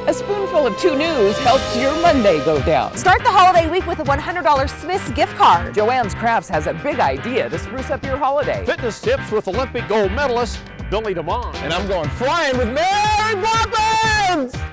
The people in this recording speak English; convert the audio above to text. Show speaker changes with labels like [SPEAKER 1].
[SPEAKER 1] A spoonful of 2 News helps your Monday go down.
[SPEAKER 2] Start the holiday week with a $100 Smith's gift card.
[SPEAKER 1] Joanne's Crafts has a big idea to spruce up your holiday.
[SPEAKER 3] Fitness tips with Olympic gold medalist Billy DeMond.
[SPEAKER 4] And I'm going flying with Mary Poppins!